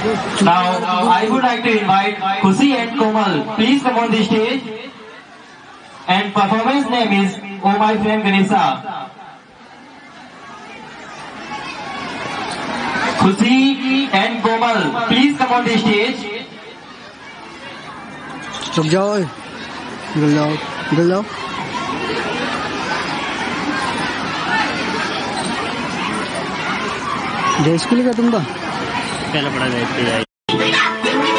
Now, I would like to invite Khushi and Komal. Please come on the stage. And performance name is Oh My Friend Ganesha. Khushi and Komal, please come on the stage. रुक जाओ, निकल जाओ, निकल जाओ। जय school का तुम का पहला पढ़ा गया।